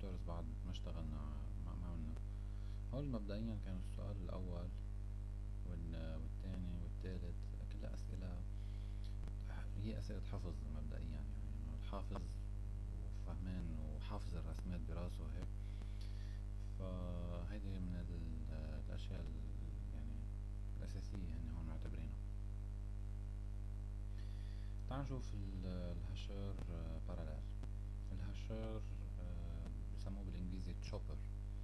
فاكتورز بعد ما اشتغلنا ما عملنا. هول مبدئيا كان السؤال الأول والثاني والثالث كلها أسئلة، هي أسئلة حفظ مبدئيا، يعني إنه الحافظ وفهمان وحافظ الرسمات براسه هيك. فهيدي من الأشياء يعني الأساسية هن هون معتبرينها. تعال نشوف الهشر باراليل. الهشر بسموه بالإنجليزي تشوبر.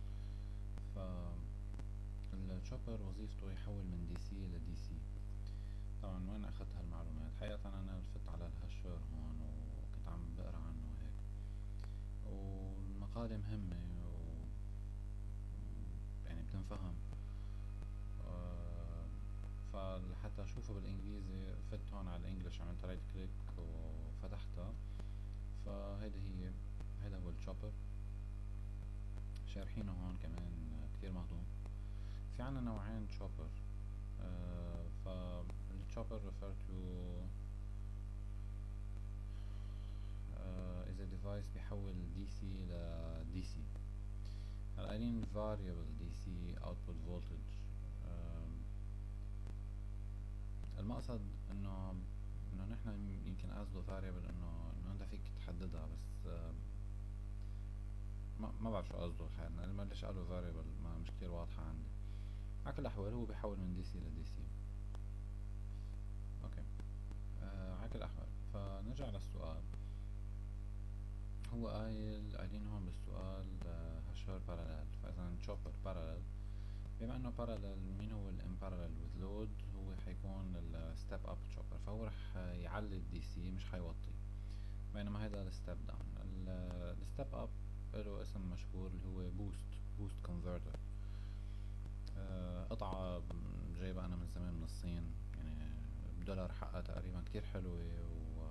فالتشوبر وظيفته يحول من دي سي لدي سي. طبعا وين أخذت هالمعلومات؟ حقيقة أنا لفت على الهشر هون وكنت عم بقرا عنه هيك، والمقالة مهمة يعني بتنفهم. فلحتى اشوفه بالانجليزي فت هون على الانجليش، عملت رايت كليك وفتحتها. هيدا هو الشوبر، شارحينه هون كمان كتير مهضوم. في عنا نوعين شوبر. فالشوبر refer to is a device بيحول DC ل DC. قايلين variable DC output voltage. المقصد انه نحن يمكن قصده variable انه انت فيك تحددها، بس ما بعرف شو قصده الحقيقة، لما ليش قالوا variable ما مش كتير واضحة عندي. على كل الأحوال هو بيحول من دي سي لدي سي. اوكي. على كل الأحوال فنرجع للسؤال. هو قايلين هون بالسؤال هشر باراليل. فإذا تشوبر باراليل، بما انه باراليل، مين هو الام باراليل وذ لود؟ هو حيكون الستيب اب تشوبر، فهو رح يعلي الدي سي مش حيوطي، بينما هيدا الستيب داون. الستيب اب له اسم مشهور اللي هو بوست كونفرتر. قطعة جايبة انا من زمان من الصين، يعني $1 حقها تقريبا، كتير حلوة و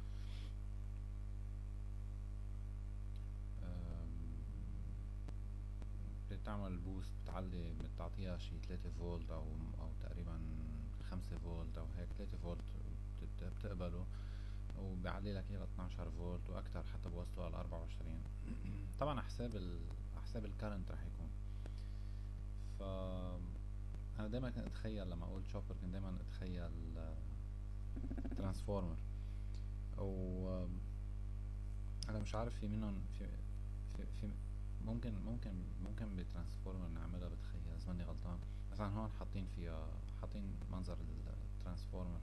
بتعمل بوست، بتعطيها شي 3 فولت او تقريبا 5 فولت او هيك. 3 فولت بتقبله، وبيعلي لك الى 12 فولت واكتر، حتى بوصله على 24. طبعا حساب الكرنت رح يكون. ف انا دايما كنت اتخيل لما اقول شوبر، كنت دايما اتخيل ترانسفورمر، و انا مش عارف في منهم في ممكن بترانسفورمر نعملها، بتخيل اذا ماني غلطان. مثلا هون حاطين منظر الترانسفورمر.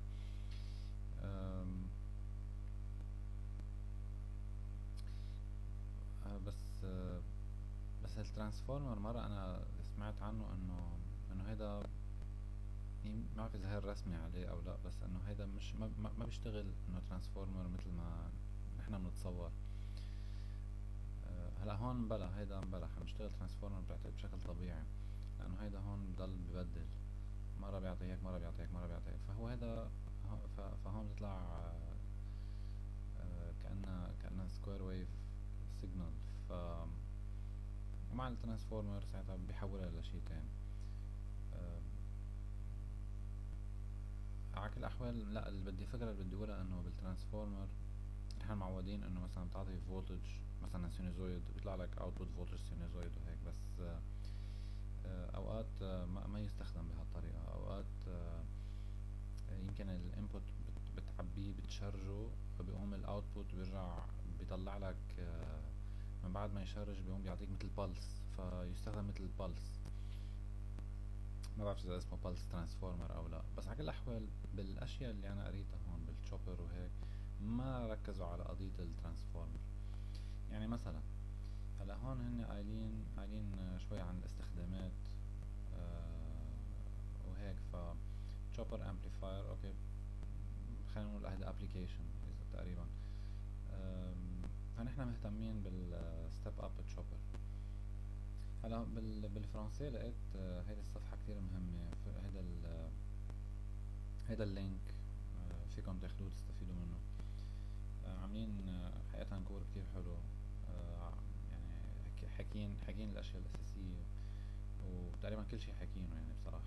بس الترانسفورمر مرة انا سمعت عنه انه هيدا، ما بعرف اذا هي الرسمة عليه او لا، بس انه هيدا مش ما بيشتغل انه ترانسفورمر مثل ما نحنا بنتصور. هلا هون هيدا حنشتغل ترانسفورمر بشكل طبيعي، لانه هيدا هون بضل ببدل، مرة بيعطي هيك، مرة بيعطي هيك، مرة بيعطي هيك. فهو هيدا فهون بتطلع كأنها سكوير ويف سيجنال. ومع الترانسفورمر ساعتها بيحولها لشي تاني. على كل الأحوال لا، الفكرة اللي بدي أقولها إنه بالترانسفورمر نحن معودين إنه مثلا بتعطي فولتج مثلا سينوزويد، بيطلع لك اوتبوت فولتج سينوزويد وهيك. بس أوقات ما يستخدم بهالطريقة. أوقات يمكن الانبوت بتعبيه بتشرجه، فبيقوم الاوتبوت بيرجع بيطلع لك من بعد ما يشرج بيقوم بيعطيك مثل بالس، فيستخدم مثل بالس. ما بعرف اذا اسمه بالس ترانسفورمر او لا. بس على كل الاحوال بالاشياء اللي انا قريتها هون بالشوبر وهيك ما ركزوا على قضية الترانسفورمر. يعني مثلا هلا هون هن قايلين شوي عن الاستخدامات وهيك. ف chopper amplifier اوكي، خلينا نقول هذا ابلكيشن تقريبا. فنحن مهتمين بالستيب اب تشوبر. هلا بالفرنسي لقيت هيدي الصفحة كتير مهمة. هيدا اللينك فيكم تاخدوه تستفيدوا منه. عاملين حقيقة كور كتير حلو، يعني حاكين الاشياء الاساسية، وتقريبا كل شي حاكينه يعني بصراحة.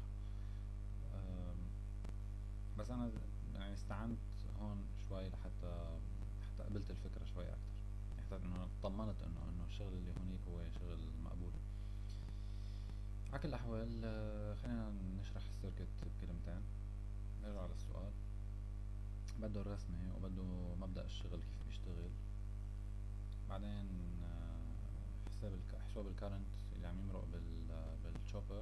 بس انا يعني استعنت هون شوي لحتى قبلت الفكرة شوي اكتر، يعني حسيت انه طمنت انه الشغل اللي هونيك هو شغل مقبول. على كل الاحوال خلينا نشرح السيركت بكلمتين. نرجع للسؤال. بده الرسمة وبده مبدأ الشغل كيف بيشتغل، بعدين حساب الكارنت اللي عم يمرق بالشوبر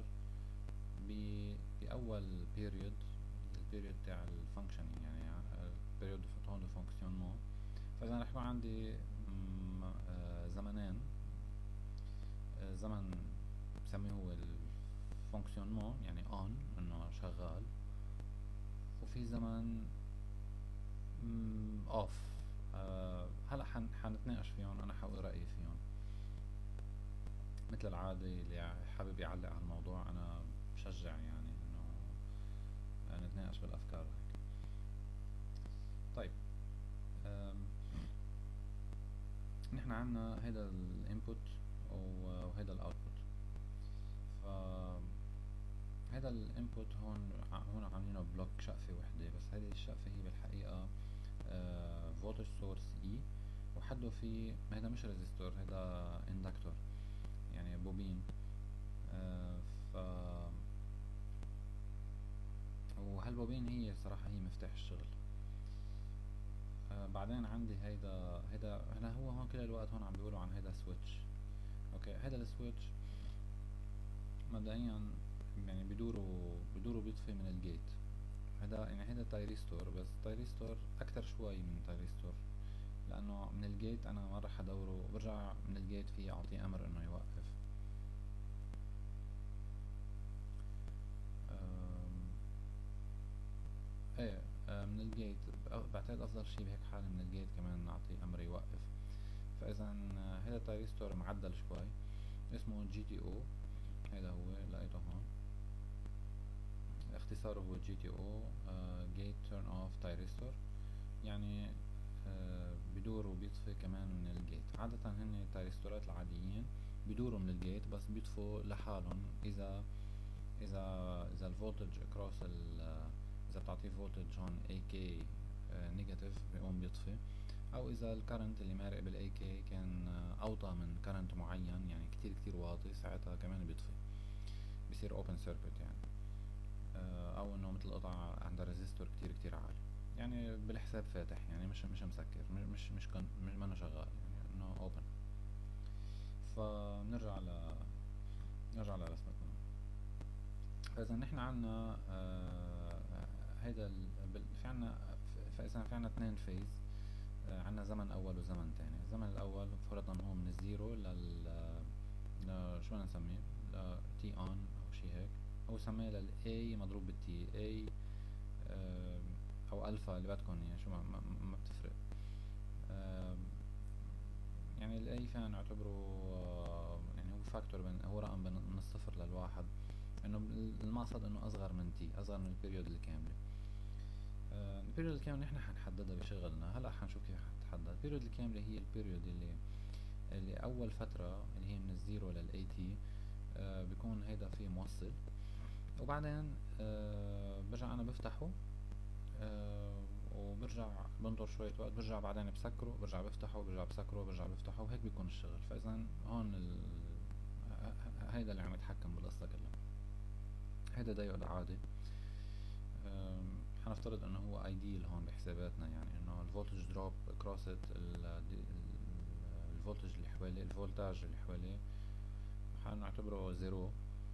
بأول بيريود، البيريود تاع الفانكشنينج، يعني البيريود دو فونكسيونمون. فإذا رح يكون عندي زمنين، زمن بسميه هو الفونكسيونمون يعني اون انه شغال، وفي زمن اوف. هلا حنتناقش فيهم، انا حقول رأيي فيهم مثل العادة. اللي حابب يعلق على الموضوع انا بشجع يعني انه نتناقش بالافكار هيك. طيب نحن عنا هيدا الانبوت وهيدا الاوتبوت. ف هيدا الانبوت هون عاملينه بلوك شقفة وحدة، بس هيدي الشقفة هي بالحقيقة فولتج سورس اي، وحده في هيدا مش ريزيستور، هيدا اندكتور يعني بوبين. ف وهالبوبين هي صراحة هي مفتاح الشغل. بعدين عندي هيدا هو هون كل الوقت هون عم بيقولوا عن هيدا سويتش. اوكي، هيدا السويتش مبدئيا يعني بدوروا بيطفي من الجيت. هيدا تايريستور، بس تايريستور اكتر شوي من تايريستور، لانه من الجيت انا ما راح ادوره، برجع من الجيت فيه اعطيه امر انه يوقف. ايه من الجيت بعتقد افضل شي بهيك حالة من الجيت كمان نعطيه امر يوقف. فاذا هيدا تايريستور معدل شوي اسمه جي تي او. هيدا هو لقيته هون، اختصاره هو جي تي او، جيت تيرن اوف تايريستور. يعني بدور وبيطفي كمان من الجيت. عادة هن التايريستورات العاديين بدوروا من الجيت بس بيطفوا لحالهم اذا الفولتج اكروس اذا بتعطيه فولتج هون اي كي نيجاتيف بيقوم بيطفي، او اذا الكرنت اللي مارق بالاي كي كان اوطى من كرنت معين يعني كتير واطي، ساعتها كمان بيطفي، بصير اوبن سيركت يعني. او انه مثل قطع عندها ريزيستور كتير عالي، يعني بالحساب فاتح، يعني مش مسكر، مش منه شغال، يعني انه اوبن. فنرجع لرسمتنا. فاذا نحن عنا هيدا في عنا، فاذا في عنا اثنين فيز. عنا زمن اول وزمن تاني. الزمن الاول فرضا هو من الزيرو شو بدنا نسميه، تي اون او شي هيك، او سميه للاي مضروب بالتي اي او الفا اللي بدكم يعني، شو ما بتفرق. يعني الاي فينا نعتبره يعني هو فاكتور، هو رقم من الصفر للواحد، انه المقصد انه اصغر من تي، اصغر من البيريود الكاملة. البيريود الكاملة نحن حنحددها بشغلنا، هلا حنشوف كيف حتحدد. البيريود الكاملة هي البيريود اللي اول فترة اللي هي من الزيرو للاي تي بيكون هيدا فيه موصل، وبعدين برجع انا بفتحه وبرجع بنطر شوية وقت، برجع بعدين بسكره، برجع بفتحه، برجع بسكره، برجع بفتحه، وهيك بيكون الشغل. فاذا هون هيدا اللي عم يتحكم بالقصة كلها. هيدا دايود عادي، حنفترض انه هو ايديل هون بحساباتنا، يعني انه الفولتج دروب كروس الفولتج اللي حواليه، الفولتاج اللي حواليه حنعتبره زيرو.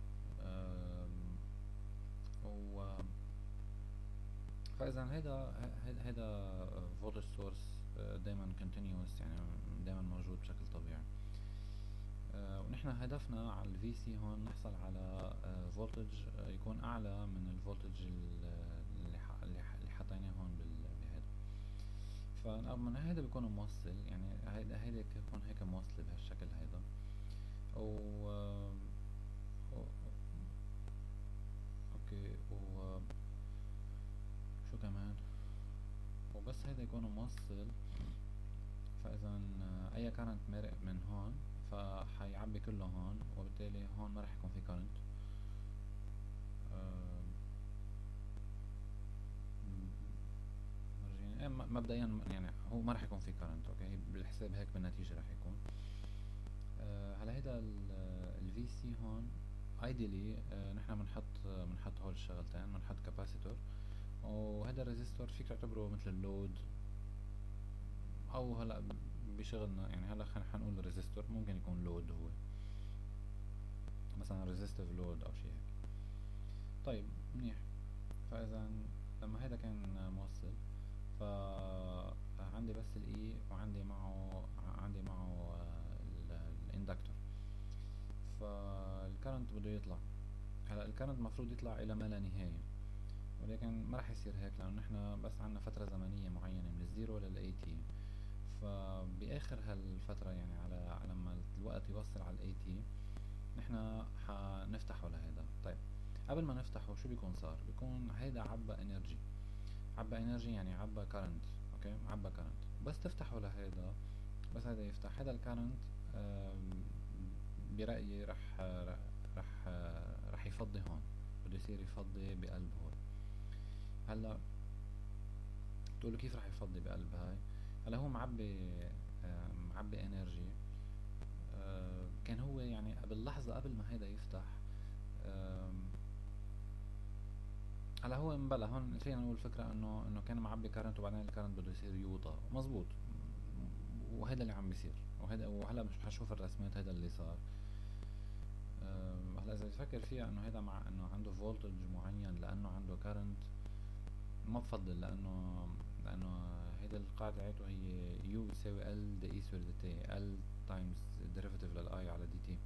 فاذا هيدا فولتج سورس دايما continuous، يعني دايما موجود بشكل طبيعي. ونحن هدفنا على الفي سي هون نحصل على فولتج يكون اعلى من الفولتج اللي حطيناه هون بهذا. فمن هيدا بيكون موصل، يعني هيدا بيكون هيك موصل بهالشكل هيدا. اوكي، شو كمان، وبس هيدا يكون موصل. فاذا اي كارنت مارق من هون فحيعبي كله هون، وبالتالي هون ما رح يكون في كارنت. مبدئيا يعني هو ما راح يكون في كارنت. اوكي، بالحساب هيك بالنتيجة راح يكون. هلا هيدا الفي سي هون ايديلي نحن بنحط هول الشغلتين، بنحط كاباسيتور، وهذا الريزيستور فيك تعتبره مثل اللود، او هلا بشغلنا يعني هلا خلينا نقول ريزيستور، ممكن يكون لود، هو مثلا ريزيستيف لود او شيء هيك. طيب منيح. فاذا لما هيدا كان موصل، فعندي بس الاي وعندي معه الاندكتور، فالكرنت بده يطلع. هلا الكرنت المفروض يطلع الى ما لا نهاية، ولكن ما راح يصير هيك لانه نحن بس عنا فترة زمنية معينة من الزيرو للاي تي. فباخر هالفترة يعني على لما الوقت يوصل على الاي تي نحن حنفتحه لهيدا. طيب قبل ما نفتحه شو بيكون صار؟ بيكون هيدا عبى انرجي يعني عبى كارنت. اوكي، عبى كارنت. بس تفتحه لهيدا، بس هيدا يفتح هيدا الكارنت، برأيي رح يفضي هون، بده يصير يفضي بقلب هون. هلا بتقولوا كيف رح يفضي بقلب هاي؟ هلا هو معبي انرجي. كان هو يعني باللحظة قبل ما هيدا يفتح، هلا هو مبلا هون فينا نقول الفكرة انه كان معبي كارنت، وبعدين الكارنت بده يصير يوطى. مزبوط، وهيدا اللي عم بيصير، وهلا مش حشوف الرسمات، هيدا اللي صار. هلا اذا بتفكر فيها انه هيدا مع انه عنده فولتج معين لانه عنده كارنت، ما بفضل، لانه هيدا القاعدة تاعته هي يو بتساوي ال دي اي سكوير دي تي، ال تايمز الديريفاتيف للاي على دي تي.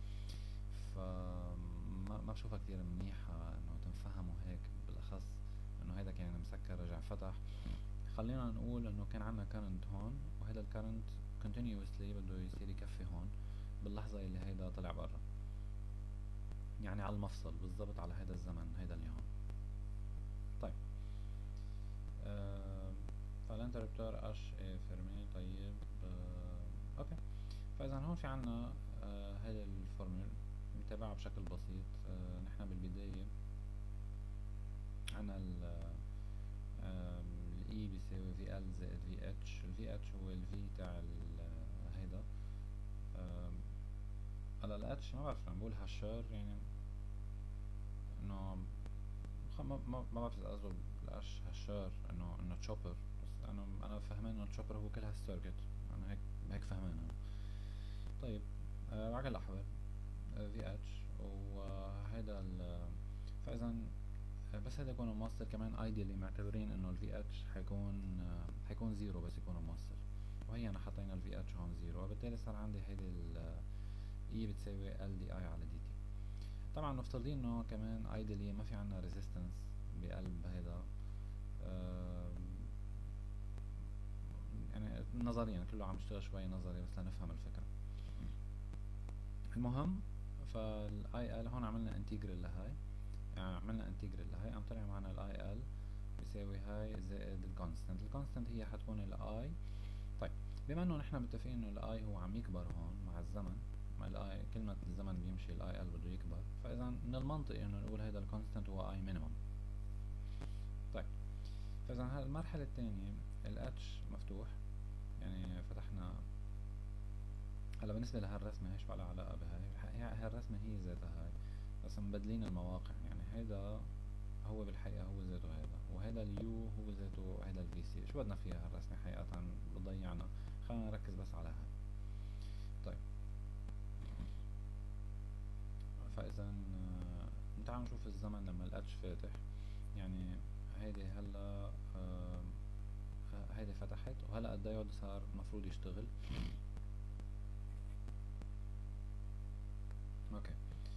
ما بشوفها كتير منيحة انه تنفهموا هيك، بالاخص انه هيدا كان مسكر رجع فتح. خلينا نقول انه كان عنا كارنت هون، وهيدا الكارنت continuously بده يصير يكفي هون باللحظة اللي هيدا طلع برا، يعني على المفصل بالضبط، على هيدا الزمن، هيدا اللي هون. طيب فالانتربتور اش اي فيرمي. طيب اوكي، فاذا هون في عنا هيدا الفورمول نتابعها بشكل بسيط. نحن بالبداية عنا الاي بيساوي في ال زائد في اتش. الفي اتش هو الفي تاع هيدا. هلا الاتش ما بعرف، عم بقول هشار يعني انه ما بعرف اذا قصده بالاش هشار انه تشوبر، بس انا فهمان انه التشوبر هو كل هالسيركت، انا هيك فهمان. طيب على كل الاحوال في اتش وهيدا فاذا بس هيدا يكون موصل كمان ايديالي، معتبرين انه الفي اتش حيكون زيرو بس يكون موصل، وهي انا حطينا الفي اتش هون زيرو، وبالتالي صار عندي هيدي اي بتساوي ال دي اي على دي تي. طبعا مفترضين انه كمان ايديالي ما في عنا ريزيستنس بقلب هيدا، يعني نظريا كله عم يشتغل شوي نظري بس لنفهم الفكرة. المهم فالاي ال هون عملنا انتجرال لهاي، يعني عملنا انتجرال لهاي، قام طلع معنا الاي ال بيساوي هاي زائد الكونستنت هي حتكون الاي. طيب بما انه نحن متفقين انه الاي هو عم يكبر هون مع الزمن، مع الاي كل ما الزمن بيمشي الاي ال بده يكبر، فاذا من المنطقي انه نقول هيدا الكونستنت هو اي مينيمم. طيب فاذا المرحلة الثانية الاتش مفتوح، يعني فتحنا. هلا بالنسبة لهالرسمة هيش بقى لها علاقة بهاي، هالرسمة هي ذاتها هاي، بس مبدلين المواقع. يعني هيدا هو بالحقيقة هو ذاته هيدا، وهيدا اليو هو ذاته هيدا الفي سي. شو بدنا فيها هالرسمة حقيقة، بتضيعنا، خلينا نركز بس على هاي. طيب فاذا تعالوا نشوف الزمن لما الاتش فاتح. يعني هيدي هلا هيدي فتحت، وهلا الدايود صار المفروض يشتغل. اوكي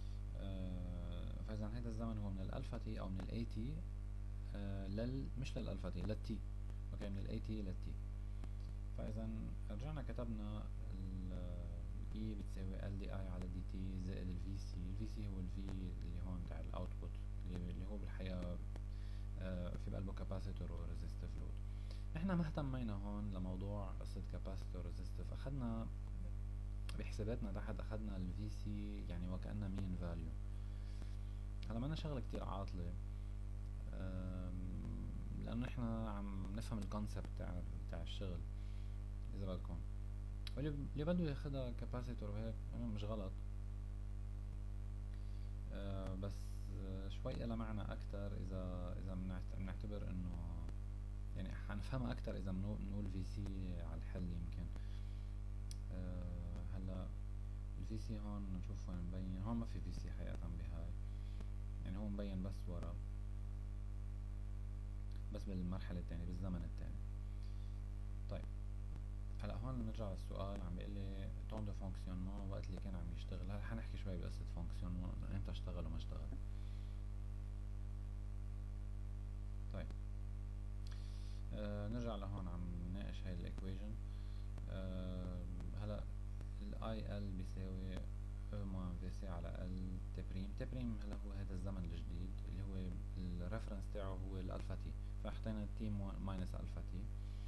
فاذا هيدا الزمن هو من الالفا تي او من الاي تي مش للالفا تي، للتي. اوكي، من الاي تي للتي. فاذا رجعنا كتبنا الاي بتساوي ال دي اي على دي تي زائد الفي سي. الفي سي هو الفي اللي هون تاع الاوتبوت، اللي هو بالحقيقة في بقلبه كاباسيتور وريزيستيف لود. نحن ما اهتمينا هون لموضوع قصة كاباسيتور وريزيستيف، اخذنا بحساباتنا تحت اخذنا الفي سي يعني وكأنها مين فاليو. هلا ما شغلة كتير عاطلة، لانه نحن عم نفهم الكونسبت تاع الشغل اذا بدكم. واللي بده ياخدها كاباسيتور وهيك مش غلط، بس شوي إلها معنى أكتر إذا بنعتبر إنه يعني حنفهمها أكتر إذا بنقول في سي على الحل يمكن. هلا الفي سي هون نشوف وين مبين. هون ما في في سي حقيقة بهاي، يعني هو مبين بس ورا، بس بالمرحلة التانية بالزمن التاني. طيب هلا هون نرجع للسؤال، عم بيقول لي تون دو فونكسيونمون وقت اللي كان عم يشتغل. هلا حنحكي شوي بقصة فونكسيونمون امتى اشتغل وما اشتغل. طيب نرجع لهون عم نناقش هاي الايكويجن. هلا الاي ال بيساوي او موان في سي على ال تي بريم. تي بريم هلا هو هذا الزمن الجديد اللي هو الريفرنس تاعه هو الالفا تي، فاحطينا تي ماينس الفا تي.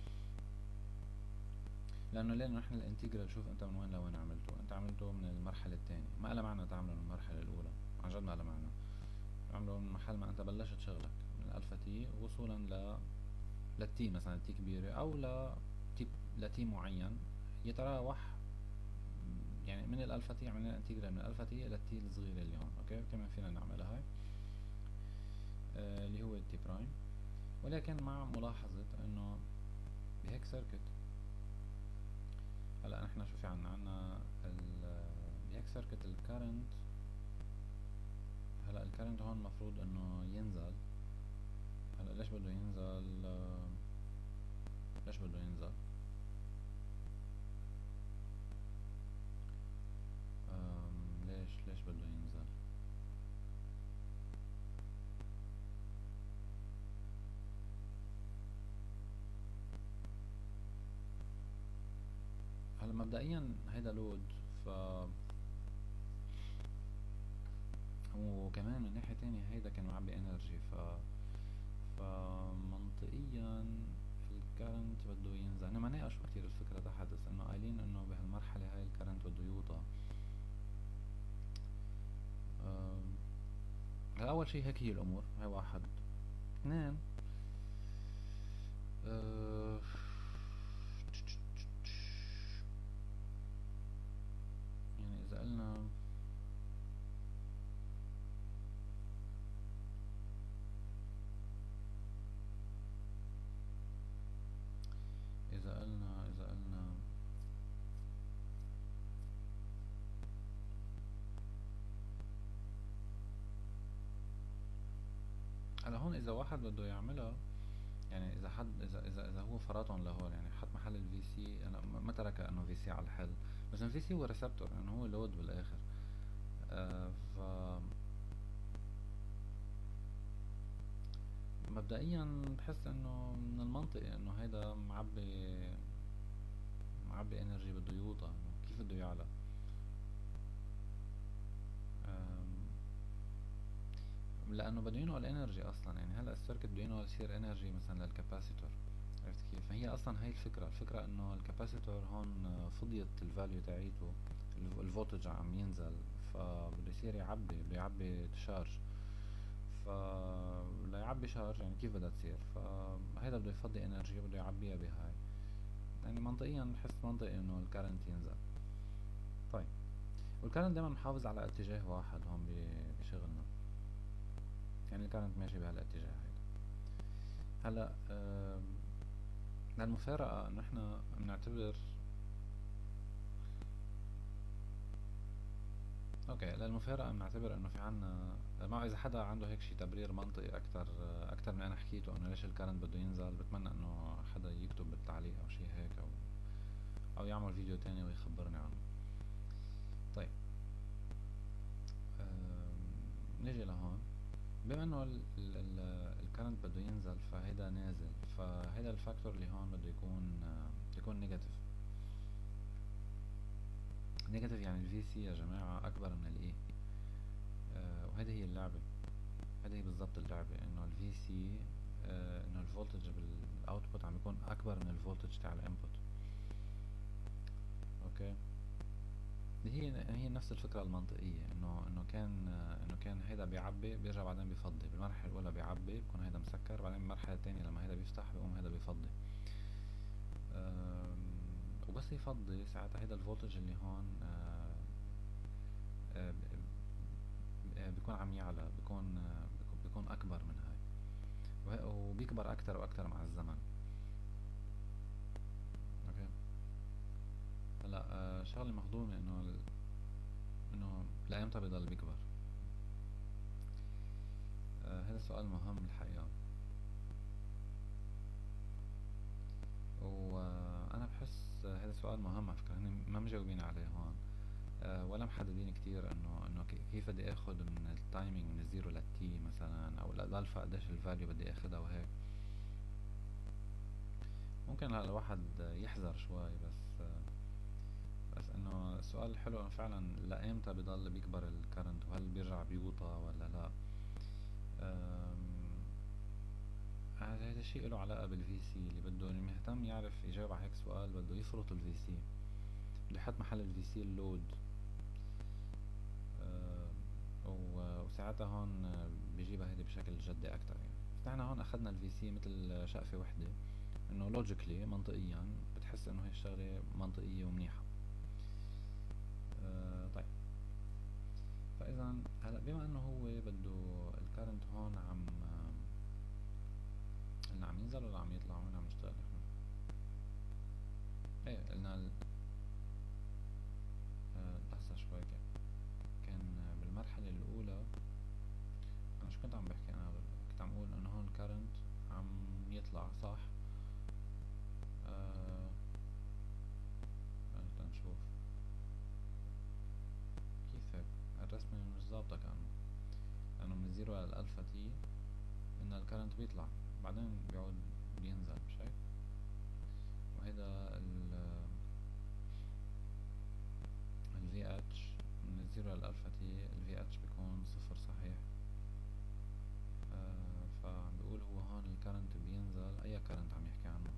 لانه نحن الانتجرال شوف انت من وين لوين عملته، انت عملته من المرحله الثانيه، ما لها معنى تعمله من المرحله الاولى، عن جد ما لها معنى. عمله من محل ما انت بلشت شغلك من الالفا تي وصولا للتي مثلا تي كبيره او لتي معين يتراوح يعني من الالفا تي. عملنا انتجرال من الالفا تي الى التي الصغيره اللي هون. اوكي كمان فينا نعملها هاي اللي هو التي برايم، ولكن مع ملاحظه انه بهيك سيركت. هلا نحن شو في عنا بهيك سيركت الكارنت. هلا الكارنت هون المفروض انه ينزل. هلا ليش بده ينزل؟ ليش بده ينزل؟ ليش بده ينزل؟ هلا مبدئيا هيدا لود، وكمان من ناحية تانية هيدا كان معبي انرجي، فمنطقيا الكرنت بده ينزل. انا ما ناقشوا كتير الفكرة تحت، بس انه قايلين انه بهالمرحلة هاي الكرنت بده يوطى. هلا اول شي هيك هي الامور، هاي واحد. اثنين يعني اذا قلنا هلا هون اذا واحد بده يعملها، يعني اذا حد اذا هو فرضهم لهون، يعني حط محل الفي سي. انا ما ترك انه في سي على الحل، بس الفي سي هو ريسبتور، يعني هو لود بالاخر. ف مبدئيا بحس انه من المنطقي انه هيدا معبي انرجي بده يوطى، كيف بده يعلى؟ لانه بده ينقل انرجي اصلا. يعني هلا السيركت بده ينقل يصير انرجي مثلا للكاباسيتور، عرفت كيف؟ فهي اصلا هي الفكره انه الكاباسيتور هون فضيت الفاليو تاعيته، الفولتج عم ينزل، فبده يصير بده يعبي شارج. ليعبي شارج يعني كيف بدها تصير؟ فهيدا بده يفضي انرجي بده يعبيها بهاي. يعني منطقيا بحس منطقي انه الكارنت ينزل. طيب والكارنت دايما محافظ على اتجاه واحد هون بشغلنا، يعني الكارنت ماشي بهالاتجاه هيدا. هلا للمفارقة انه احنا بنعتبر للمفارقة بنعتبر انه في عنا، ما اذا حدا عنده هيك شي تبرير منطقي اكتر من انا حكيته انه ليش الكارنت بده ينزل، بتمنى انه حدا يكتب بالتعليق او شي هيك، او يعمل فيديو تاني ويخبرني عنه. طيب نيجي لهون. بما انه الكرنت بده ينزل فهيدا نازل، فهيدا الفاكتور اللي هون بده يكون نيجاتيف. نيجاتيف يعني الفي سي يا جماعة اكبر من الاي. وهذه هي اللعبة، هذه هي بالضبط اللعبة، انه الفي سي انه الفولتج بالاوتبوت عم يكون اكبر من الفولتج تاع الانبوت. اوكي هي نفس الفكرة المنطقية، انه كان هيدا بيعبي بيرجع بعدين بيفضي. بالمرحلة الأولى بيعبي بكون هيدا مسكر، بعدين بالمرحلة الثانية لما هيدا بيفتح بيقوم هيدا بيفضي. بس يفضي ساعتها هيدا الفولتج اللي هون بيكون عم يعلى، بيكون اكبر من هاي، وبيكبر اكتر واكتر مع الزمن. اوكي. هلا شغله مهضومه انه لايمتى بيضل بيكبر. هذا سؤال مهم الحقيقه، وانا بحس هذا سؤال مهم على فكره، هن ما مجاوبين عليه هون، ولا محددين كتير انه كيف بدي اخد من التايمينج من الزيرو للتي مثلا، او الالفا قديش الفاليو بدي اخدها وهيك. ممكن الواحد يحذر شوي، بس انه السؤال حلو انه فعلا لايمتى بضل بيكبر الكرنت، وهل بيرجع بيوطى ولا لا. هذا الشيء له علاقة بالفي سي، اللي بده مهتم يعرف يجاوب على هيك سؤال بده يفرط الفي سي، بده يحط محل الفي سي اللود. وساعتها هون بيجيبها هيدي بشكل جدي اكتر يعني. نحن هون اخذنا الفي سي مثل شقفة وحدة، انه لوجيكلي منطقيا بتحس انه هي الشغلة منطقية ومنيحة. طيب، فاذا هلا بما انه هو بده الكرنت هون قلنا عم ينزل ولا عم يطلع؟ وين عم نشتغل احنا؟ ايه قلنا لحظة شوي، كان بالمرحلة الأولى أنا شو كنت عم بحكي؟ أنا كنت عم أقول إنه هون current عم يطلع، صح؟ آه تنشوف كيف هيك الرسمة مش ظابطة كأنه، لأنه من الزيرو للألفا تي إن الكرنت بيطلع بعدين بيعود بينزل، مش هيك؟ وهيدا ال VH من الزيرو للألفا تي ال VH بيكون صفر، صحيح؟ فعم بيقول هو هون الكرنت بينزل. أي كرنت عم يحكي عنه؟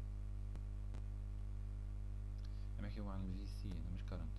عم يحكي هو عن ال VC، هذا مش كرنت.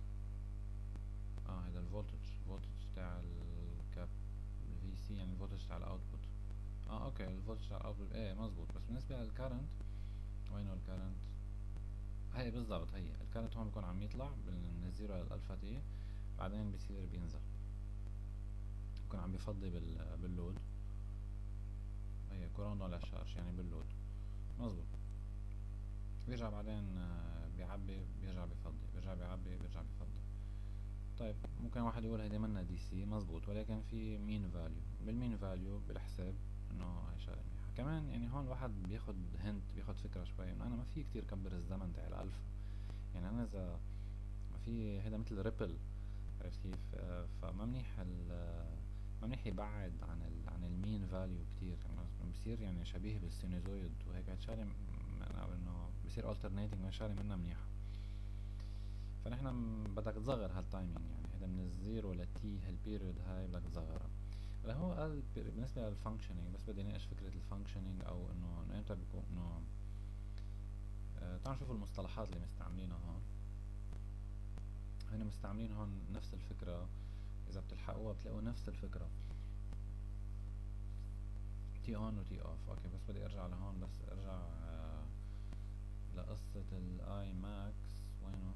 هذا الفولتج تاع الكاب، ال VC يعني الفولتج تاع الاوتبوت. اوكي، الفولتج تاع الاوتبوت، ايه مزبوط. بس بالنسبة للكرنت، وينه الكرنت؟ هي بالضبط، هي الكرنت هون بيكون عم يطلع من الزيرو للالفا تي، بعدين بيصير بينزل، بيكون عم بيفضي باللود. هي كورونا ولا شارج يعني باللود، مزبوط. بيرجع بعدين بيعبي، بيرجع بيفضي، بيرجع بيعبي، بيرجع بيفضي. طيب ممكن واحد يقول هيدي منا دي سي، مزبوط، ولكن في مين فاليو، بالمين فاليو بالحساب انه هاي شغله منيحه كمان. يعني هون الواحد بياخد بياخد فكره شوي انه انا ما في كتير كبر الزمن تاع الالفا. يعني انا اذا ما في هيدا مثل ريبل، عرفت كيف؟ فما منيح ما منيح يبعد عن المين فاليو كتير، يعني بصير يعني شبيه بالسينوزويد وهيك. هاد شغله انه بصير alternating، شغله منا منيحه. فنحن بدك تصغر هالتايمينج، يعني هذا من الزيرو لتي هالبيريود هاي بدك تصغرها. هلا هو قال بالنسبة للفانكشنينج، بس بدي اناقش فكرة الفانكشنينج، او انه امتى بيكون انه تعالوا نشوف المصطلحات اللي مستعملينها هون. هنا مستعملين هون نفس الفكرة، اذا بتلحقوها بتلاقوا نفس الفكرة، تي اون وتي اوف. اوكي، بس بدي ارجع لهون، بس ارجع لقصة الاي ماكس. وينه؟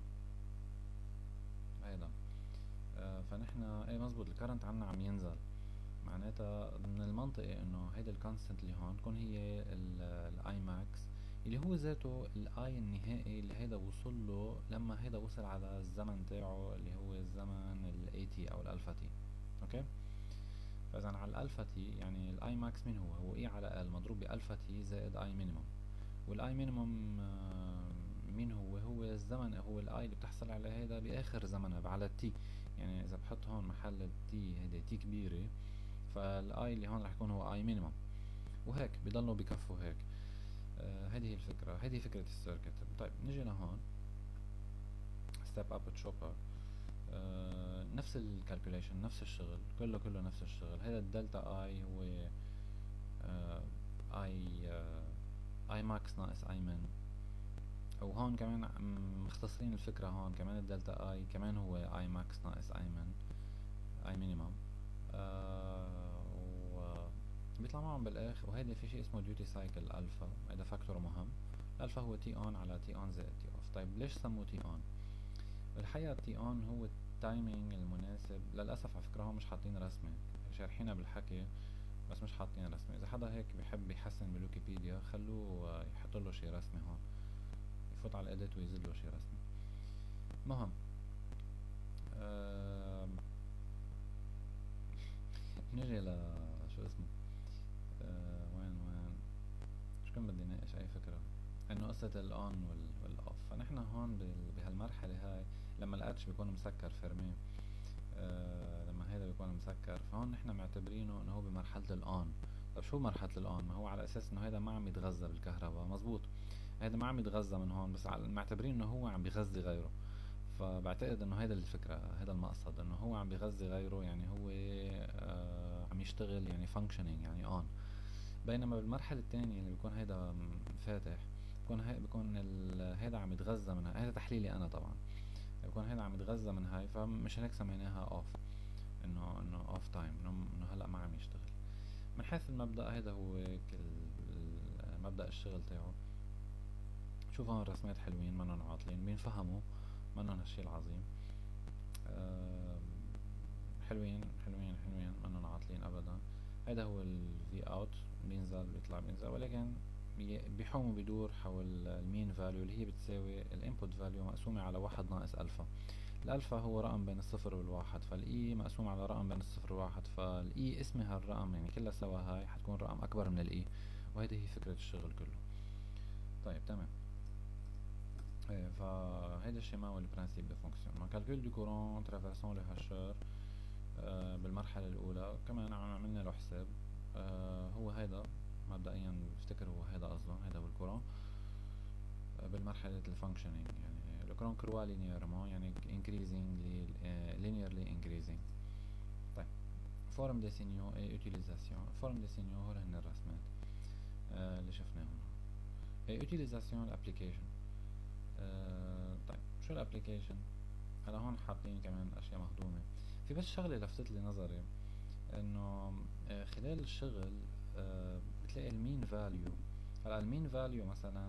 هيدا. فنحن ايه مزبوط، الكرنت عنا عم ينزل، معناتها من المنطقي انه هيدا الكونستنت اللي هون تكون هي الاي ماكس، اللي هو ذاته الاي النهائي اللي هيدا وصل له لما هيدا وصل على الزمن تاعه اللي هو الزمن الاي تي او الالفا تي. اوكي، فاذا على الالفا تي يعني الاي ماكس مين هو اي على ال مضروب بالفا تي زائد اي مينيموم. والاي مينيموم مين هو الزمن، هو الاي اللي بتحصل على هيدا باخر زمنها على التي. يعني اذا بحط هون محل التي هيدا تي كبيره، فالاي اللي هون رح يكون هو اي مينيمم، وهيك بضلوا بكفوا هيك. هذه هي الفكرة، هذه فكرة السيركت. طيب نجي لهون ستيب اب تشوبر. نفس الكالكوليشن، نفس الشغل، كله نفس الشغل. هذا الدلتا اي هو اي اي ماكس ناقص اي من، او هون كمان مختصرين الفكرة، هون كمان الدلتا اي كمان هو اي ماكس ناقص اي من، اي مينيمم. بيطلع معهم بالاخر. وهيدا في شيء اسمه ديوتي سايكل الفا، هيدا فاكتور مهم، الالفا هو تي اون على تي اون زائد تي اوف. طيب ليش سموه تي اون؟ الحقيقة تي اون هو التايمينج المناسب. للأسف على فكرة هون مش حاطين رسمة، شارحينها بالحكي بس مش حاطين رسمة. إذا حدا هيك بيحب يحسن بالويكيبيديا خلوه يحط له شي رسمة هون، يفوت على الإيديت ويزيد له شي رسمة. مهم نجي ل شو اسمه وين شو كان بدي ناقش أي فكرة، إنه قصة الأون والأوف. فنحن هون بهالمرحلة هاي لما الاتش بيكون مسكر فيرمي، لما هيدا بيكون مسكر، فهون نحن معتبرينه انه هو بمرحلة الان. طب شو مرحلة الان؟ ما هو على اساس انه هيدا ما عم يتغذى بالكهرباء، مزبوط، هيدا ما عم يتغذى من هون، بس معتبرين انه هو عم بيغذي غيره. فبعتقد انه هيدا الفكرة، هيدا المقصد، انه هو عم بيغذي غيره، يعني هو عم يشتغل، يعني functioning، يعني on. بينما بالمرحلة الثانية اللي بيكون هيدا فاتح، بيكون هيدا عم يتغذى منها. هيدا تحليلي انا طبعا، بيكون هيدا عم يتغذى من هاي، فمش هيك سميناها اوف، انه اوف تايم، انه هلا ما عم يشتغل. من حيث المبدأ هيدا هو مبدأ الشغل تاعه. شوف هون الرسمات حلوين، منن عاطلين، بينفهموا، منن هالشي العظيم. حلوين حلوين حلوين، منن عاطلين ابدا. هيدا هو الفي اوت، بينزل بيطلع بينزل، ولكن بيحوم وبيدور حول المين فاليو اللي هي بتساوي الانبوت فاليو مقسومة على 1 ناقص الفا. الالفا هو رقم بين الصفر والواحد، فالاي مقسوم على رقم بين الصفر والواحد، فالاي اسمها الرقم، يعني كلها سوا هاي حتكون رقم اكبر من الاي، وهيدي هي فكرة الشغل كله. طيب تمام. ايه، فهيدا الشيما هو البرانسيب دو فونكسيون. كالكول دو كورون ترافيرسون لو هاشور بالمرحلة الأولى كمان عملنا له حساب. هو هيدا مبدئيا بفتكر هو هيدا قصده، هيدا هو الكورون بالمرحلة الفانكشنينج. يعني لو كورون كروا لينيرمون، يعني increasingly linearly increasing. طيب فورم دي سينيو اي اوتيليزاسيون. فورم دي سينيو هول هن الرسمات اللي شفناهم. اي اوتيليزاسيون الابليكيشن. طيب شو الابليكيشن؟ هلا هون حاطين كمان اشياء مهضومة. في بس شغلة لفتت لي نظري، انه خلال الشغل بتلاقي المين فاليو. هلا المين فاليو مثلا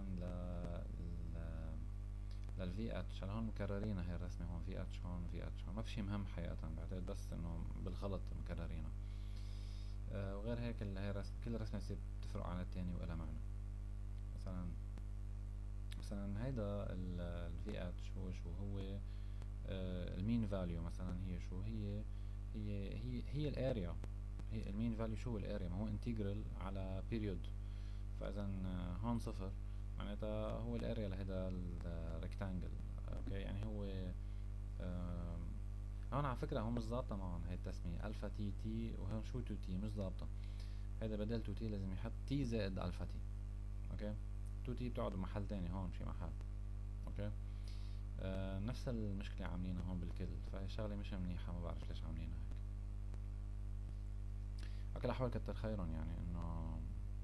للفي اتش، هلا هون مكررينها هي الرسمة، هون في اتش هون في اتش هون، ما في شي مهم حقيقة، بعتقد بس انه بالغلط مكررينها. وغير هيك هي رسم، كل رسمة بتفرق عن التاني وإلها معنى. مثلا هيدا الفي اتش هو شو هو؟ المين فاليو مثلا هي شو هي؟ هي الاريا. هي المين فاليو شو؟ الاريا، ما هو انتجرال على بيريود. فاذا هون صفر، معناتها هو الاريا لهيدا الريكتانجل. اوكي، يعني هو هون على فكرة هون مش ظابطة معهم هي التسمية الفا تي تي، وهون شو تو تي، مش ظابطة. هيدا بدل تو تي لازم يحط تي زائد الفا تي. اوكي، تو تي بتقعد بمحل تاني هون شي محل. اوكي، نفس المشكلة عاملينها هون بالكل، فهي شغلة مش منيحة، ما بعرف ليش عاملينها هيك. على كل الأحوال كتر خيرهم، يعني انه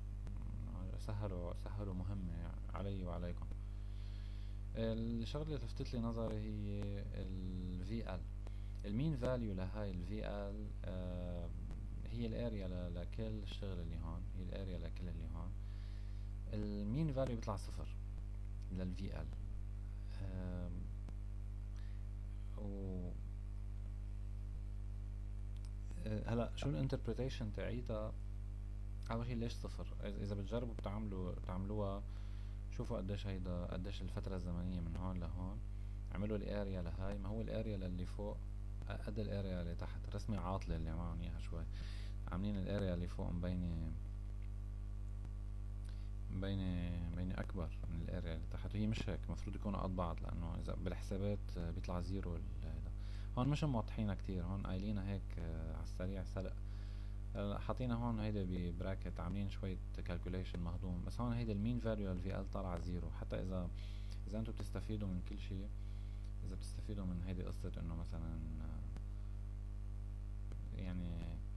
سهلوا مهمة علي وعليكم. الشغلة اللي لفتت لي نظري هي ال VL. المين فاليو لهاي ال VL هي الاريا لكل الشغل اللي هون، هي الاريا لكل اللي هون. المين فاليو بيطلع صفر لل VL. و هلا شو الانتربريتيشن تاعيتها؟ اول شي ليش صفر؟ اذا بتجربوا بتعملوها، شوفوا قديش الفترة الزمنية من هون لهون، عملوا الاريا لهاي، ما هو الاريا للي فوق قد الاريا اللي تحت. رسمة عاطلة اللي معهم اياها شوي، عاملين الاريا اللي فوق مبينة اكبر من الاريا اللي تحت، وهي مش هيك، المفروض يكونوا قد بعض، لانه اذا بالحسابات بيطلع زيرو هيدا. هون مش موضحينها كتير، هون قايلينها هيك على السريع سلق. حاطينها هون هيدا ببراكت، عاملين شوية كالكوليشن مهضوم، بس هون هيدا المين فاليو للفي ال طالعة زيرو. حتى اذا انتم بتستفيدوا من كل شي، اذا بتستفيدوا من هيدي قصة انه مثلا يعني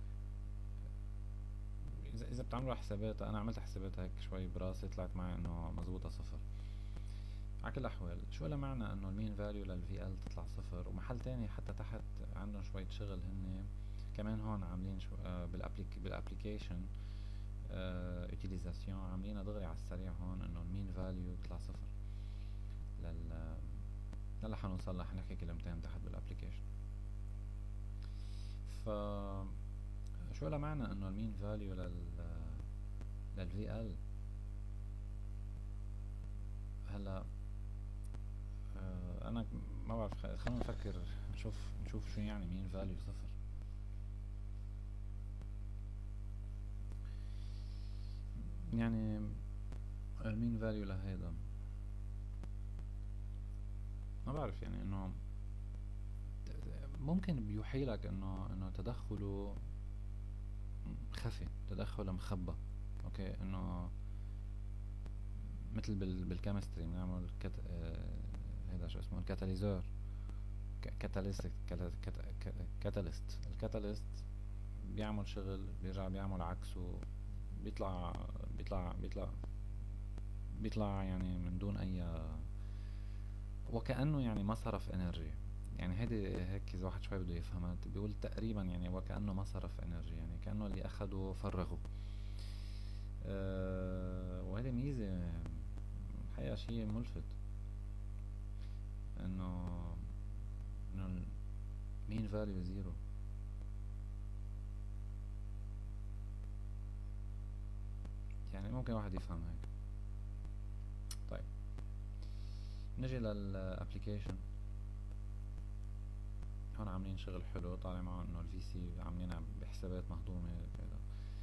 اذا بتعملوا حساباتها، انا عملت حساباتها هيك شوي براسي، طلعت معي انه مزبوطة صفر. على كل الاحوال شو له معنى انه المين فاليو للفي ال تطلع صفر؟ ومحل تاني حتى تحت عندهم شوية شغل هن كمان هون عاملين شو بالابليكيشن. utilization عاملينها دغري على السريع هون انه المين فاليو بيطلع صفر لل هلا حنوصل لها، حنحكي كلمتين تحت بالابليكيشن. ف شو لها معنى انه المين فاليو للفي ال. هلا انا ما بعرف، خلينا نفكر نشوف شو يعني مين فاليو صفر. يعني المين فاليو لهيدا ما بعرف، يعني انه ممكن بيوحيلك انه تدخله خفي، تدخله مخبى. اوكي، انه مثل بالكيمستري بنعمل هيدا شو اسمه الكاتاليزور، الكاتاليست بيعمل شغل بيرجع بيعمل عكسه، بيطلع بيطلع يعني من دون اي، وكأنه يعني ما صرف انرجي. يعني هيدي هيك اذا واحد شوي بده يفهمها بيقول تقريبا يعني وكأنه ما صرف انرجي، يعني كأنه اللي اخده فرغه. وهذه ميزة الحقيقة، شيء ملفت انه مين فاليو زيرو. يعني ممكن واحد يفهم هيك. طيب نجي للابليكيشن. هون عاملين شغل حلو طالع معه انه الفي سي عاملينها بحسابات مهضومة كذا.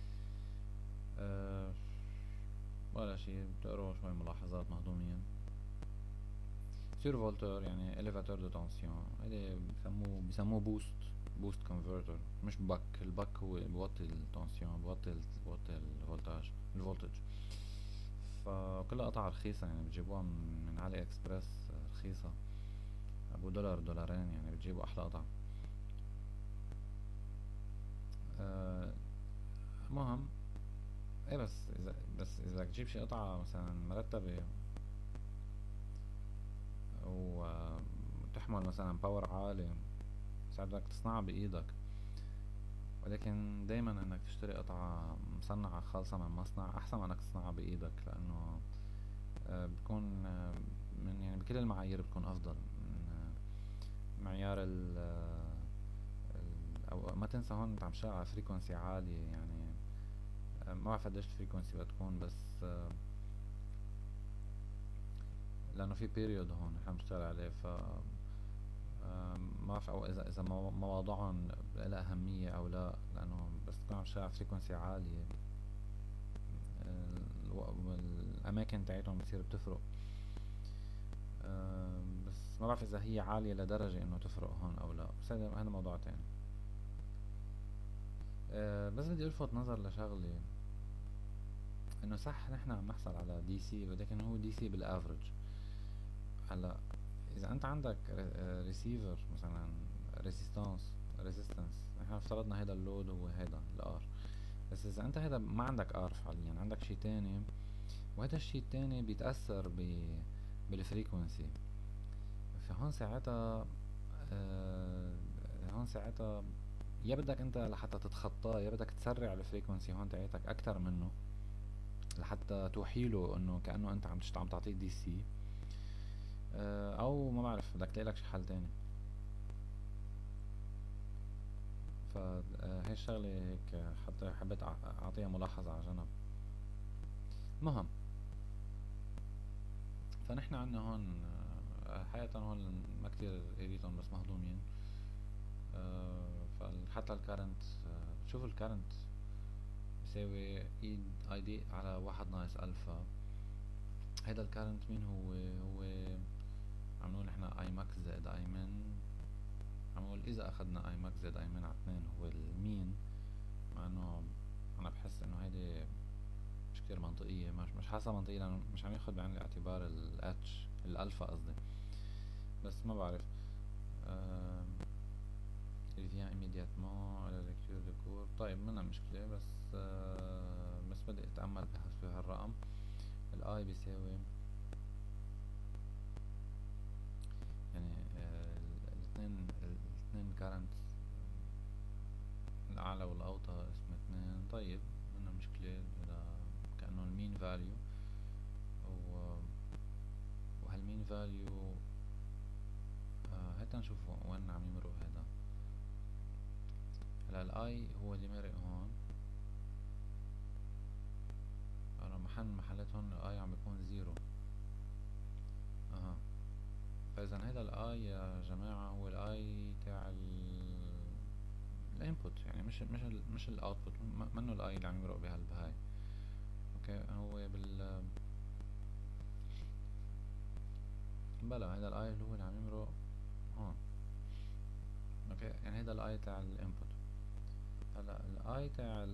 ولا شي، بتقروا شوي ملاحظات مهضومين. سيرفولتر يعني elevator de tension، هيدا بيسموه بوست كونفرتر، مش باك. الباك هو بوطي التنسيون، بوطي الفولتج. فكلها قطعة رخيصة، يعني بتجيبوها من علي اكسبرس رخيصة، ابو دولار دولارين، يعني بتجيبوا احلى قطع. مهم ايه، بس اذا بدك تجيب شي قطعة مثلا مرتبة وتحمل مثلا باور عالي، ساعات بدك تصنعها بايدك. ولكن دايما انك تشتري قطعة مصنعة خالصة من مصنع احسن من انك تصنعها بايدك، لانه بتكون من يعني بكل المعايير بتكون افضل من معيار او ما تنسى هون انت عم تشتغل على فريكونسي عالية. يعني ما بعرف قديش الفريكونسي بتكون، بس لانه في بيريود هون نحن بنشتغل عليه. ف ما بعرف او اذا مواضعهم لها اهمية او لا، لانه بس تكون عم تشتغل على فريكونسي عالية الاماكن تاعتهم بتصير بتفرق. بس ما بعرف اذا هي عالية لدرجة انه تفرق هون او لا، بس هذا موضوع تاني. بس بدي الفت نظر لشغلة، انه صح نحن عم نحصل على دي سي، ولكن هو دي سي بالافرج. هلا اذا انت عندك ريسيفر مثلا ريزيستنس، نحن افترضنا هيدا اللود هو هيدا الار. بس اذا انت هيدا ما عندك ار فعليا، عندك شي تاني، وهذا الشي التاني بيتأثر بالفريكونسي. فهون ساعتها هون ساعتها يا بدك انت لحتى تتخطاه، يا بدك تسرع الفريكونسي هون تاعتك اكتر منه لحتى توحيله انه كأنه انت عم تعطيه دي سي، او ما بعرف بدك تلاقي لك شي حل تاني. فهي الشغلة هيك حتى حبيت اعطيها ملاحظة على جنب. مهم، فنحن عنا هون حقيقة هون ما كتير قريتهم بس مهضومين. فحتى الكارنت، شوف الكارنت بيساوي اي دي على 1 - الفا. هيدا الكارنت مين هو عم نقول نحنا اي ماكس زائد اي من. عم نقول اذا اخدنا اي ماكس زائد اي من على 2 هو المين، مع انه انا بحس انه هيدي مش كتير منطقية، مش حاسة منطقية، لانه مش عم ياخد بعين الاعتبار الاتش الالفا قصدي. بس ما بعرف. il vient immédiatement à la lecture de cours. طيب منا مشكلة، بس بدي اتأمل في هالرقم. الاي بيساوي يعني الاثنين كارنت، الاعلى والاوطى اسمه 2. طيب منا مشكلة، مين فاليو، وهالمين فاليو هات نشوف وين عم يمرق هذا. هلا الاي هو اللي مرق هون، انا محلات هون الاي عم بيكون زيرو. فاذا هذا الاي يا جماعة هو الاي تاع الانبوت، يعني مش الاوتبوت، منه الاي اللي عم يمرق بهاي. اوكي، هو بلا هذا الاي اللي هو اللي عم يمرق هون. اوكي، يعني هذا الاي تاع الانبوت. هلا الاي تاع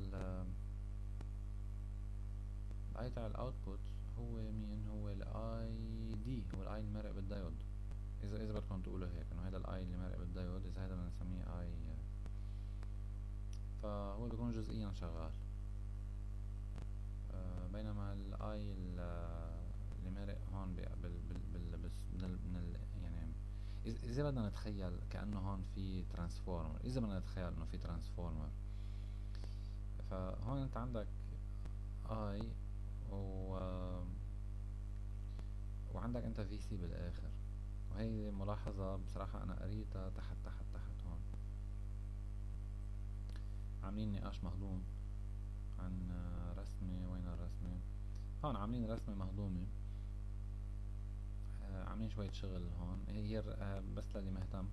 الاي تاع الاوتبوت هو مين؟ هو الاي دي، هو الاي المرق بالدايود. اذا بدكم تقولوا هيك انه هذا الاي اللي مرق بالدايود، اذا هذا بدنا نسميه اي، فهو بيكون جزئيا شغال. بينما الاي اللي مرق هون يعني اذا بدنا نتخيل كأنه هون في ترانسفورمر، اذا بدنا نتخيل انه في ترانسفورمر، فهون انت عندك اي وعندك انت في سي بالاخر. وهي ملاحظة بصراحة انا قريتها تحت هون، عاملين نقاش مهضوم عن رسمة. وين الرسمة؟ هون عاملين رسمة مهضومة، عاملين شوية شغل هون. هي بس للي مهتم،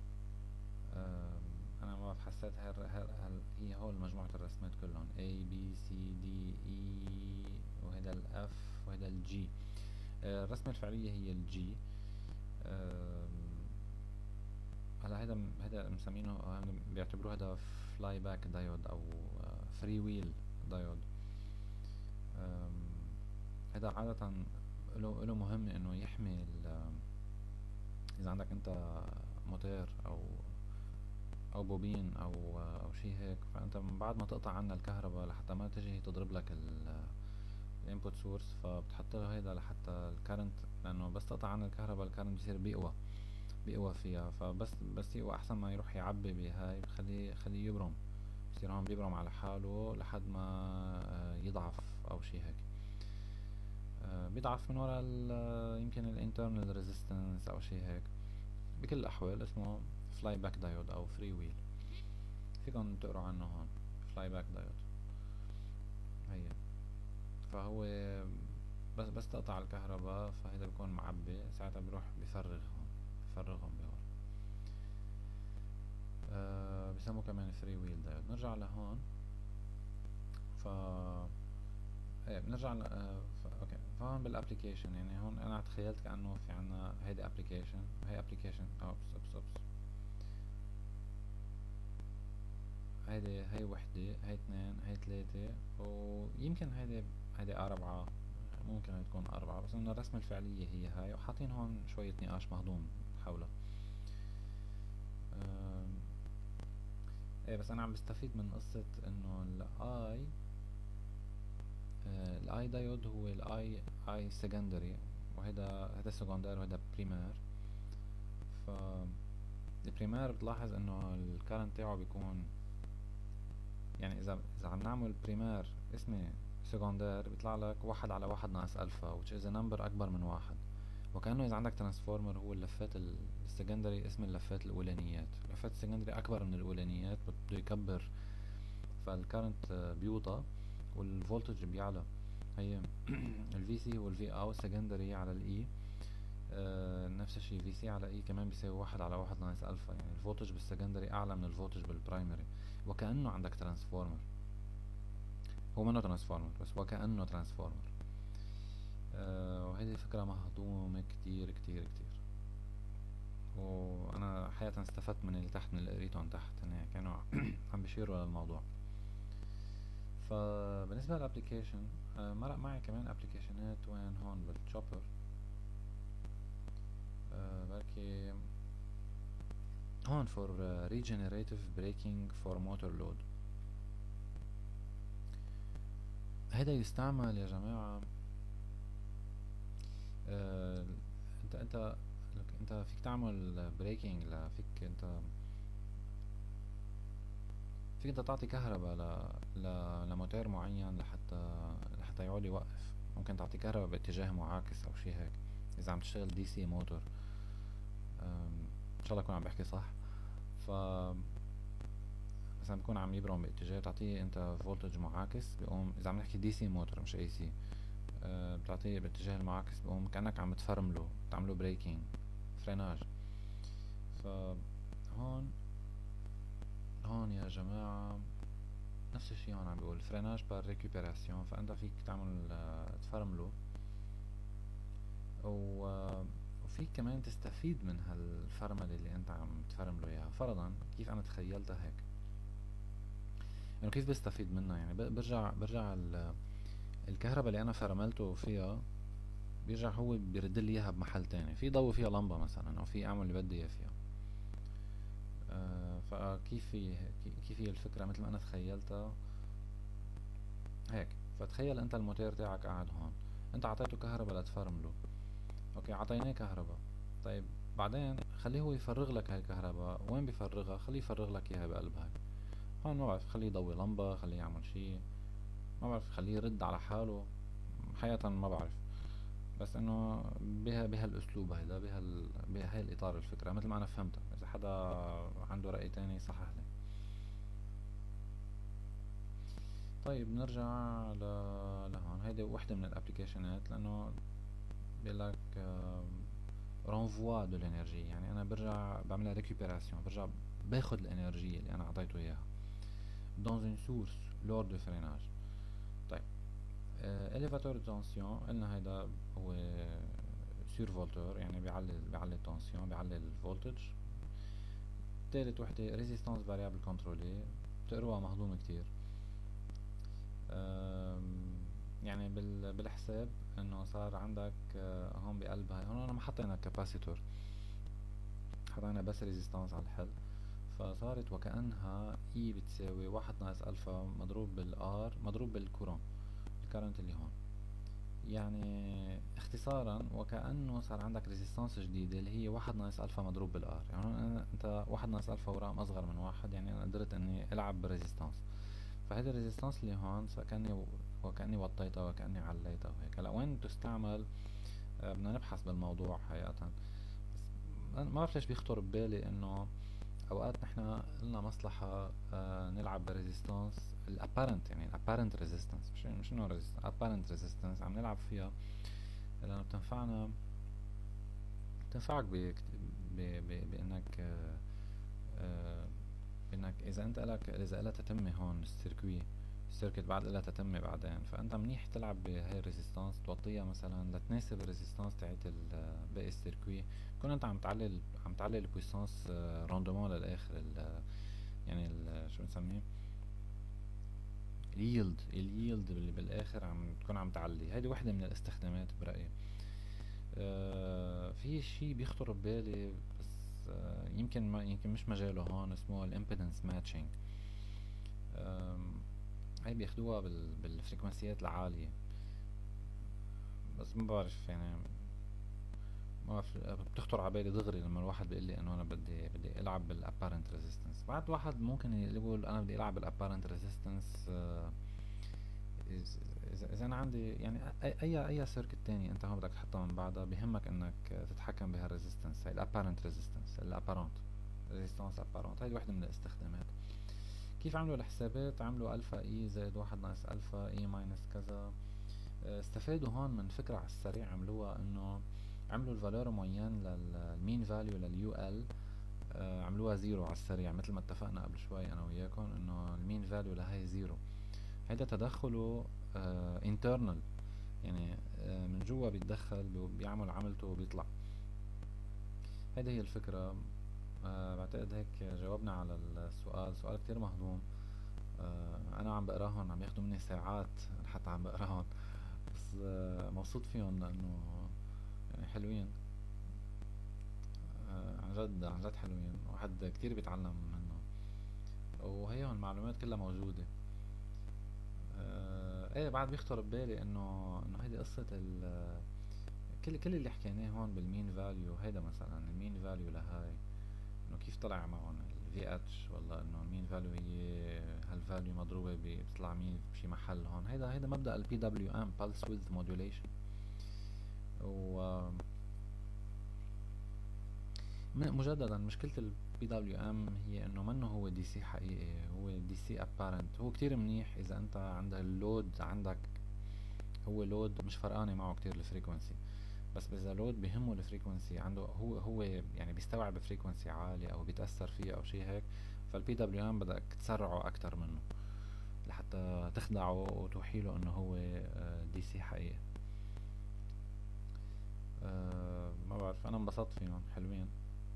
انا ما بعرف، حسيت هي هول مجموعة الرسمات كلهم A B C D E، وهذا ال F وهذا ال G. الرسمة الفعلية هي ال G. هلا هذا مسمينه، بيعتبروه هذا فلاي باك دايود او فري ويل دايود. هذا عادة له مهمة انه يحمي اذا عندك انت موتور او بوبين او شيء هيك، فانت من بعد ما تقطع عنها الكهرباء لحتى ما تجي تضرب لك الانبوت سورس، فبتحط له هيدا لحتى الكرنت، لانه بس تقطع عنها الكهرباء الكرنت بصير بيقوى فيها. فبس يقوى احسن ما يروح يعبي بهاي، خليه يبرم، بصير هون بيبرم على حاله لحد ما يضعف او شيء هيك. بيضعف من وراء يمكن الانترنال ريزيستنس او شيء هيك. بكل الاحوال اسمه فلاي باك دايود او فري ويل، فيكم تقروا عنه هون فلاي باك دايود. هي فهو بس تقطع الكهرباء، فهذا بيكون معبي، ساعتها بيروح بيفرغهم بهون. بيسموه كمان فري ويل دايود. نرجع لهون. بنرجع اوكي، فهون بالابليكيشن، يعني هون انا تخيلت كأنه في عنا هيدي ابليكيشن، هي ابليكيشن اوبس هيدي وحدة، هي اثنين، هي ثلاثة، ويمكن هيدي أربعة، ممكن هي تكون أربعة، بس إنه الرسمة الفعلية هي هاي، وحاطين هون شوية نقاش مهضوم حولها. ايه، بس أنا عم بستفيد من قصة إنه الاي دايود هو الاي سكندري، هذا سكندري وهذا بريمير. ف البريمير بتلاحظ انه الكارنت تاعه بيكون، يعني اذا عم نعمل بريمير اسمه سكندير، بيطلع لك 1/1 - الفا، which is a number اكبر من 1. وكأنه اذا عندك ترانسفورمر، هو اللفات السكندري اسم اللفات الاولانيات، اللفات السكندري اكبر من الاولانيات، بده يكبر، فالكارنت بيوطى والفولتج بيعلى. هي الفي سي هو الفي او سكندري على الاي. نفس الشيء في سي على اي كمان بيساوي 1/1 - الفا، يعني الفولتج بالسكندري اعلى من الفولتج بالبرايمري، وكأنه عندك ترانسفورمر. هو منه ترانسفورمر، بس وكأنه ترانسفورمر. وهذه فكرة مهضومة كتير كتير كتير، وانا حقيقة استفدت من اللي تحت، من اللي قريتهم تحت هنا كانوا عم بيشيروا للموضوع. فبالنسبة للابليكيشن، مرق معي كمان ابليكيشنات وين هون بالتشوبر. بركي هون for regenerative braking for motor load. هيدا يستعمل يا جماعة، انت فيك تعمل بريكنج، فيك انت تعطي كهرباء لموتور معين لحتى حتى يقعد يوقف. ممكن تعطي كهرباء باتجاه معاكس او شي هيك اذا عم تشتغل دي سي موتور. ان شاء الله اكون عم بحكي صح. ف مثلا بكون عم يبرم باتجاه، بتعطيه انت فولتج معاكس بيقوم. اذا عم نحكي دي سي موتور مش اي سي، بتعطيه باتجاه المعاكس بيقوم كأنك عم تفرمله، تعمله بريكنج، فريناج. ف هون هون يا جماعة نفس الشي هون عم بيقول فريناج بار ريكوبيراسيون. فانت فيك تعمل تفرمله وفيك كمان تستفيد من هالفرملة اللي انت عم تفرمله اياها. فرضا كيف انا تخيلتها هيك، انه كيف بستفيد منها؟ يعني برجع الكهرباء اللي انا فرملته فيها بيرجع هو بيرد لي اياها بمحل تاني، في ضوي فيها لمبة مثلا، او في اعمل اللي بدي اياه فيها. فكيف هي الفكرة مثل ما انا تخيلتها هيك. فتخيل انت الموتور تاعك قاعد هون، انت عطيته كهرباء لتفرمله، اوكي عطيناه كهرباء. طيب بعدين خليه هو يفرغ لك هاي الكهرباء. وين بيفرغها؟ خليه يفرغ لك اياها بقلب هاي هون. ما بعرف، خليه يضوي لمبة، خليه يعمل شي، ما بعرف، خليه يرد على حاله حقيقة ما بعرف. بس انه بهالاسلوب هيدا، بهاي الاطار الفكرة مثل ما انا فهمتها. اذا حدا عنده رأي تاني صحح لي. طيب نرجع لهون. هيدي وحدة من الابليكيشنات، لانه بيقولك رونفوا دو الانرجي، يعني انا برجع بعملها ريكوبيراسيون، برجع باخد الانرجي اللي انا اعطيته اياها dans une source lors de freinage. طيب elevator de tension قلنا هيدا هو سير فولتور، يعني بيعلي التنسيون، بيعلي الفولتج. تالت وحدة ريزيستانس فاريابل كنترولي، بتقروها مهضوم كتير. يعني بالحساب انه صار عندك هون بقلب هاي، هون انا ما حطينا كاباسيتور، حطينا بس ريزيستانس على الحل. فصارت وكأنها اي بتساوي واحد ناقص الفا مضروب بالار مضروب بالكورون، الكارنت اللي هون. يعني اختصارا وكأنه صار عندك ريزيستانس جديدة اللي هي واحد ناقص الفا مضروب بالار. يعني هون انت واحد ناقص الفا ورقم اصغر من واحد، يعني انا قدرت اني العب بالريزيستانس. فهيدي الريزيستانس اللي هون وكأني وطيتها وكأني عليتها وهيك. هلا وين تستعمل؟ بدنا نبحث بالموضوع حقيقة. بس ما بعرف ليش بيخطر ببالي انه اوقات نحن لنا مصلحة نلعب بريزيستانس الابارنت، يعني الابارنت ريزيستانس، مش انه ريزيستانس، ابارنت ريزيستانس عم نلعب فيها لانه بتنفعك بانك بانك اذا انت اذا لها تتمة هون السيركت بعد لها تتمة بعدين، فانت منيح تلعب بهاي الريزيستانس، توطيها مثلا لتناسب الريزيستانس تاعت باقي السيركوي. كون انت عم تعلي البويسانس روندومون للاخر، يعني شو بنسميه، اليلد اللي بالاخر عم تكون عم تعلي. هيدي وحدة من الاستخدامات برأيي. في شي بيخطر ببالي بس يمكن ما يمكن مش مجاله هون، اسمه الامبيدنس ماتشنج. هاي بياخدوها بالفريكونسيات العالية، بس ما بعرف يعني، ما بعرف بتخطر على بالي دغري لما الواحد بيقول لي انه انا بدي العب بالابارنت ريزيستنس. بعد واحد ممكن يقول انا بدي العب بالابارنت ريزيستنس اذا انا عندي يعني اي سيركت تاني انت هون بدك تحطها من بعدها، بهمك انك تتحكم بهالريزيستنس. هاي الابارنت ريزيستنس، الابارنت ريزيستنس ابارنت، هاي وحده من الاستخدامات. كيف عملوا الحسابات؟ عملوا الفا اي زائد واحد ناقص الفا اي ماينس كذا. استفادوا هون من فكرة على السريع عملوها، انه عملوا الفالور معين للمين فاليو لليو ال، عملوها زيرو على السريع مثل ما اتفقنا قبل شوي انا وياكم انه المين فاليو لهي زيرو. هيدا تدخله internal، يعني من جوا بيتدخل بيعمل عملته وبيطلع. هيدي هي الفكرة. بعتقد هيك جاوبنا على السؤال. سؤال كتير مهضوم. انا عم بقراهم عم ياخدوا مني ساعات حتى عم بقراهم، بس مبسوط فيهم لانه يعني حلوين. عن جد حلوين، واحد كتير بيتعلم منه، وهي المعلومات كلها موجودة. ايه بعد بيخطر ببالي انه هيدي قصة كل اللي حكيناه هون بالمين فاليو. هيدا مثلا المين فاليو لهاي انه كيف طلع معهم في اتش، ولا انه المين فاليو هي هالفاليو مضروبة بتطلع مين بشي محل هون. هيدا مبدأ البي دبليو ام pulse width modulation. و مجددا مشكلة البي دبليو ام هي انه منه هو دي سي حقيقي، هو دي سي apparent. هو كتير منيح اذا انت عندك اللود عندك هو لود مش فرقانة معه كتير الفريكونسي، بس اذا لود بهمه الفريكونسي عنده هو يعني بيستوعب فريكونسي عالية او بيتأثر فيها او شي هيك، فالبي دبليو ام بدك تسرعه اكتر منه لحتى تخدعه وتوحيله انه هو دي سي حقيقي. ما بعرف، انا انبسطت فيهم حلوين.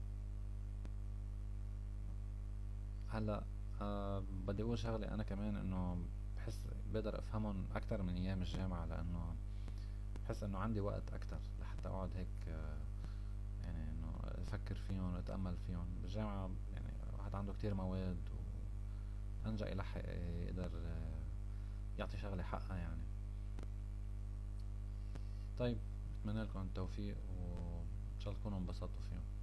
هلا بدي اقول شغله انا كمان، انه بحس بقدر افهمهم اكتر من ايام الجامعه، لانه بحس انه عندي وقت اكتر لحتى اقعد هيك يعني انه افكر فيهم واتامل فيهم. بالجامعه يعني الواحد عنده كتير مواد، وانجا يلحق يقدر يعطي شغله حقها يعني. طيب، بتمنى لكم التوفيق، وان شاء الله تكونوا انبسطتوا فيهم.